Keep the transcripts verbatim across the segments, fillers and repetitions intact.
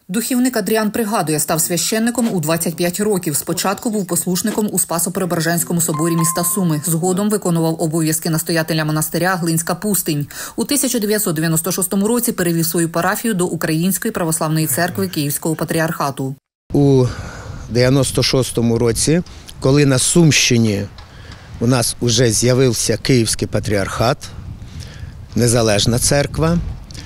Духівник Адріан пригадує, став священником у двадцять п'ять років. Спочатку був послушником у Спасо-Преображенському соборі міста Суми. Згодом виконував обов'язки настоятеля монастиря Глинська пустинь. У тисяча дев'ятсот дев'яносто шостому році перевів свою парафію до Української православної церкви Київського патріархату. У дев'яносто шостому році, коли на Сумщині у нас вже з'явився Київський патріархат, незалежна церква,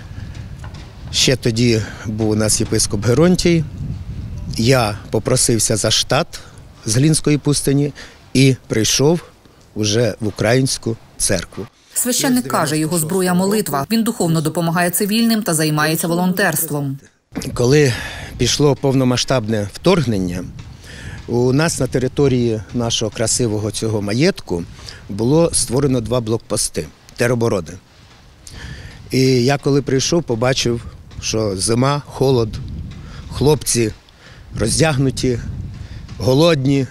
ще тоді був у нас єпископ Геронтій, я попросився за штат з Глинської пустині і прийшов уже в Українську церкву. Священник каже, його зброя – молитва. Він духовно допомагає цивільним та займається волонтерством. Коли пішло повномасштабне вторгнення, у нас на території нашого красивого цього маєтку було створено два блокпости – тероборони. І я коли прийшов, побачив, що зима, холод, хлопці роздягнуті, голодні.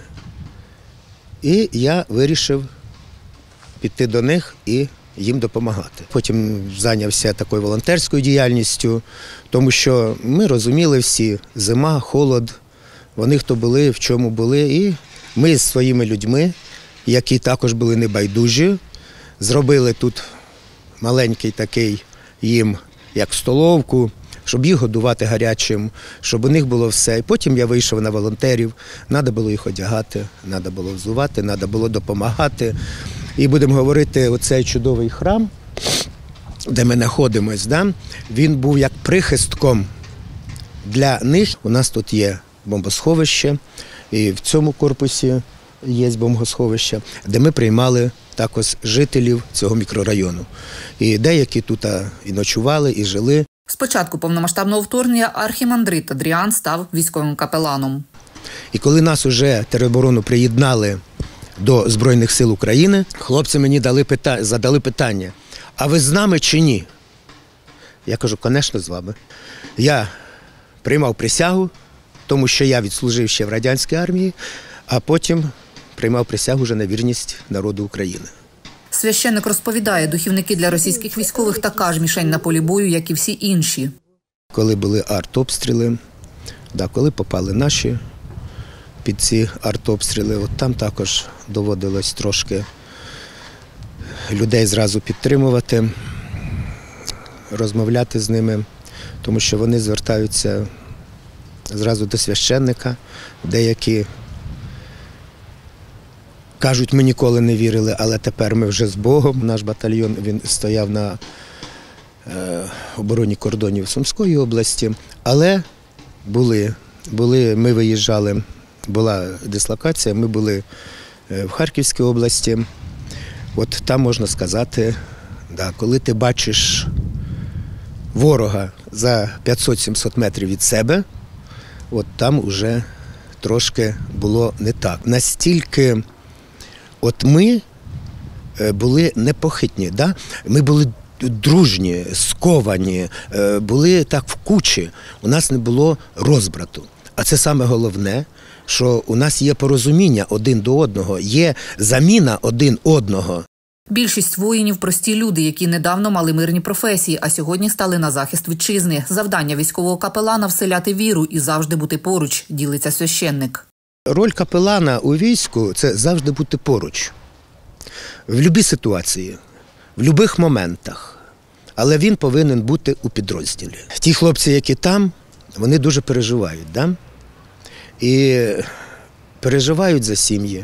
І я вирішив піти до них і їм допомагати. Потім зайнявся такою волонтерською діяльністю, тому що ми розуміли всі, зима, холод, вони хто були, в чому були. І ми з своїми людьми, які також були небайдужі, зробили тут маленький такий їм, як столовку, щоб їх годувати гарячим, щоб у них було все. І потім я вийшов на волонтерів, треба було їх одягати, треба було взувати, треба було допомагати. І будемо говорити, оцей чудовий храм, де ми знаходимось, да, він був як прихистком для них. У нас тут є бомбосховище, і в цьому корпусі є бомбосховище, де ми приймали також жителів цього мікрорайону. І деякі тут і ночували, і жили. З початку повномасштабного вторгнення архімандрит Адріан став військовим капеланом. І коли нас уже тероборону приєднали до Збройних сил України, хлопці мені дали питання, задали питання, а ви з нами чи ні? Я кажу, звісно, з вами. Я приймав присягу, тому що я відслужив ще в радянській армії, а потім приймав присягу вже на вірність народу України. Священник розповідає, духівники для російських військових така ж мішень на полі бою, як і всі інші. Коли були артобстріли, да, коли попали наші під ці артобстріли, от там також доводилось трошки людей зразу підтримувати, розмовляти з ними, тому що вони звертаються зразу до священника, деякі кажуть, ми ніколи не вірили, але тепер ми вже з Богом. Наш батальйон, він стояв на е, обороні кордонів Сумської області, але були, були, ми виїжджали, була дислокація, ми були в Харківській області. От там можна сказати, да, коли ти бачиш ворога за п'ятсот-сімсот метрів від себе, от там вже трошки було не так. Настільки от ми були непохитні, да? Ми були дружні, сковані, були так в кучі, у нас не було розбрату. А це саме головне, що у нас є порозуміння один до одного, є заміна один одного. Більшість воїнів – прості люди, які недавно мали мирні професії, а сьогодні стали на захист вітчизни. Завдання військового капелана – вселяти віру і завжди бути поруч, ділиться священник. Роль капелана у війську – це завжди бути поруч. В будь-якій ситуації, в будь-яких моментах. Але він повинен бути у підрозділі. Ті хлопці, які там, вони дуже переживають, да? І переживають за сім'ї,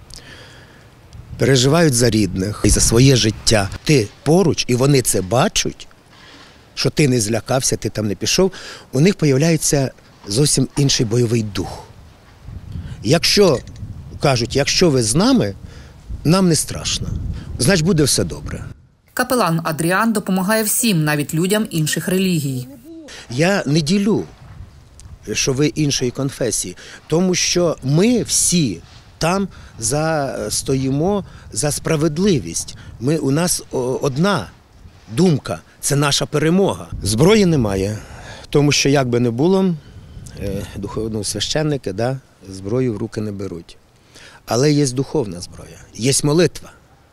переживають за рідних і за своє життя. Ти поруч, і вони це бачать, що ти не злякався, ти там не пішов, у них з'являється зовсім інший бойовий дух. Якщо, кажуть, якщо ви з нами, нам не страшно, значить буде все добре. Капелан Адріан допомагає всім, навіть людям інших релігій. Я не ділю, що ви іншої конфесії, тому що ми всі там за, стоїмо за справедливість. Ми, у нас одна думка – це наша перемога. Зброї немає, тому що як би не було, духовні священники, да, зброю в руки не беруть. Але є духовна зброя, є молитва.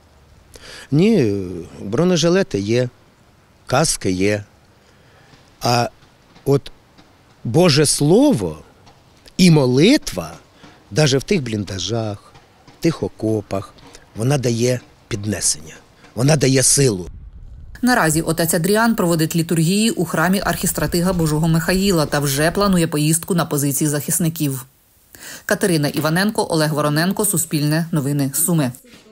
Ні, бронежилети є, каски є. А от Боже Слово і молитва, навіть в тих бліндажах, в тих окопах, вона дає піднесення, вона дає силу. Наразі отець Адріан проводить літургії у храмі архістратига Божого Михаїла та вже планує поїздку на позиції захисників. Катерина Іваненко, Олег Вороненко, Суспільне новини, Суми.